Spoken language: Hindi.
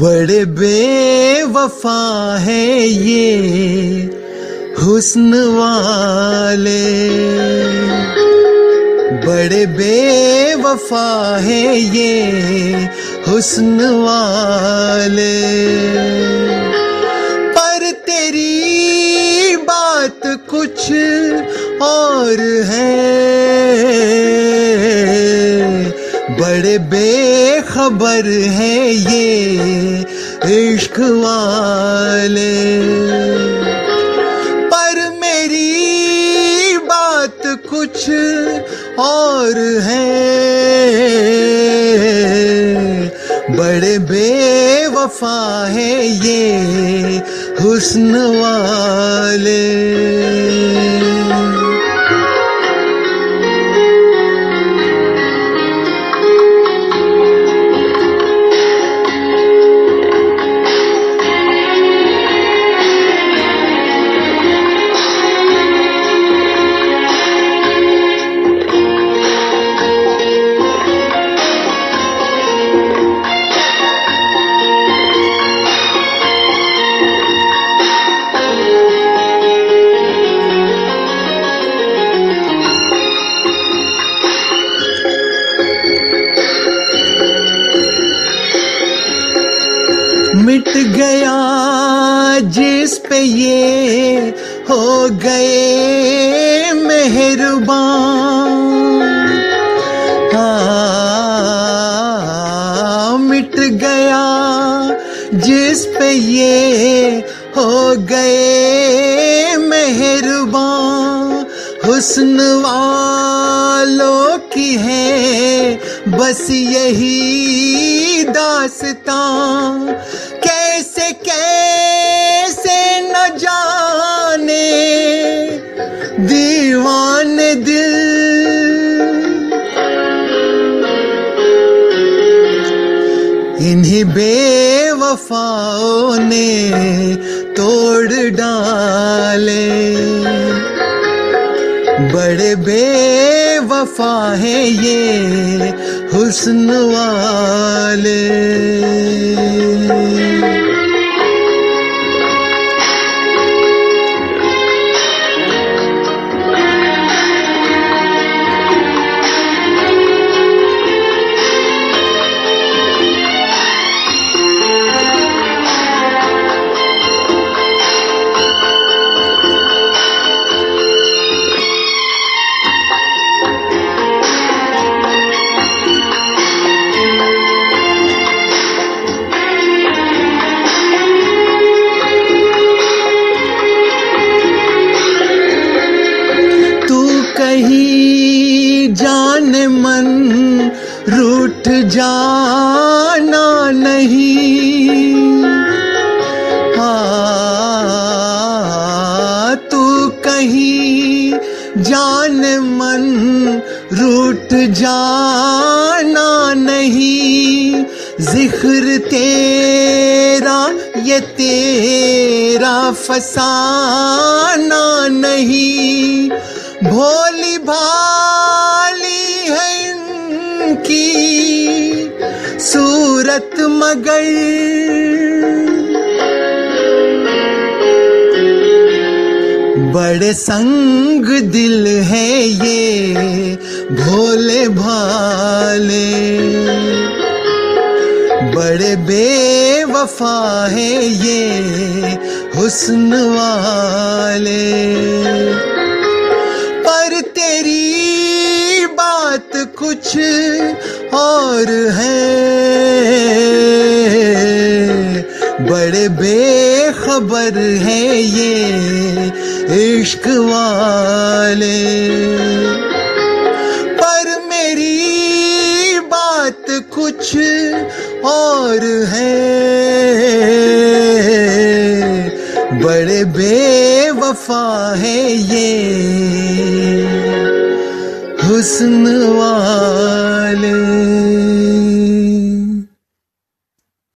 बड़े बेवफा है ये हुस्न वाले, बड़े बेवफा है ये हुस्न वाले। पर तेरी बात कुछ और है, बड़े बेखबर है ये इश्क वाले। पर मेरी बात कुछ और है, बड़े बेवफा है ये हुस्न वाले। मिट गया जिस पे ये हो गए मेहरबान, मिट गया जिस पे ये हो गए मेहरबान। हुस्न वालों की है बस यही दास्तां, कैसे कैसे न जाने दीवाने दिल। इन्हीं बेवफाओं ने तोड़ डाले, बड़े बेवफा है ये हुस्न वाले। कहीं जाने मन रूठ जाना नहीं, तू कहीं जाने मन रूठ जाना नहीं। जिक्र तेरा ये तेरा फसाना नहीं। भोली भाली है इनकी सूरत मगर, बड़े संग दिल है ये भोले भाले। बड़े बेवफा है ये हुस्न वाले। पर तेरी बात कुछ और है, बड़े बेखबर है ये इश्क वाले। पर मेरी बात कुछ और है, बड़े बेवफा है ये हुस्न वाले।